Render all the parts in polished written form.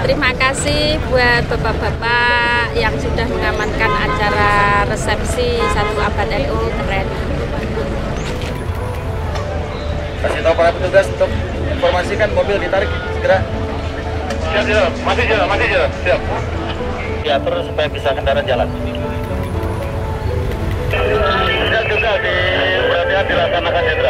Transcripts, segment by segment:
Terima kasih buat bapak-bapak yang sudah mengamankan acara resepsi 1 abad NU, keren. Kasih tahu para petugas untuk informasikan mobil ditarik segera. Siap, masih jalan, siap. Diatur supaya bisa kendaraan jalan. Siap juga berhati-hati dilaksanakan Hendra.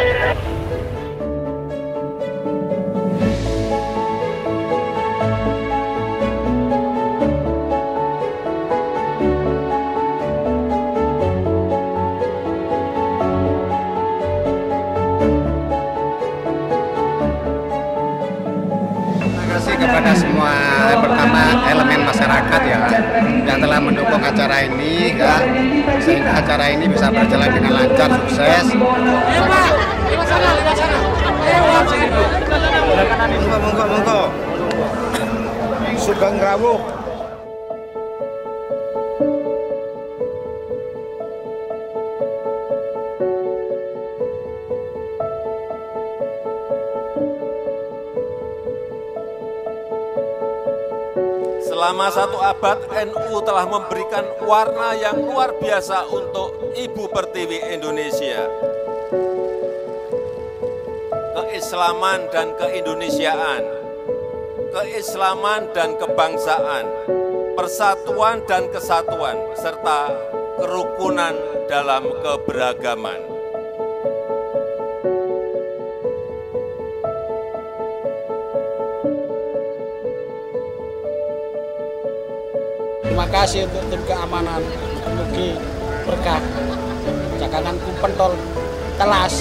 Kepada semua pertama elemen masyarakat ya yang telah mendukung acara ini ya, sehingga acara ini bisa berjalan dengan lancar, sukses. Monggo. Sugeng rawuh. Selama 1 abad, NU telah memberikan warna yang luar biasa untuk Ibu Pertiwi Indonesia. Keislaman dan keindonesiaan, keislaman dan kebangsaan, persatuan dan kesatuan, serta kerukunan dalam keberagaman. Terima kasih untuk tim keamanan, mugi berkah. Jakanan Kumpentol telas.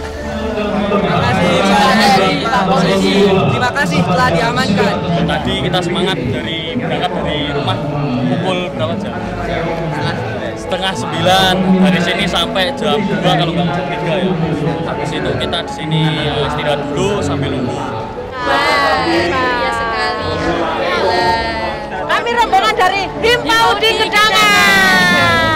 Terima kasih telah diamankan. Tadi kita semangat berangkat dari rumah pukul berapa jam? 8:30 dari sini sampai jam 2 kalau nggak jam 3 ya. Habis itu kita di sini istirahat dulu sambil nunggu. Bahagia sekali. Kami rombongan dari Himpau di Gedangan.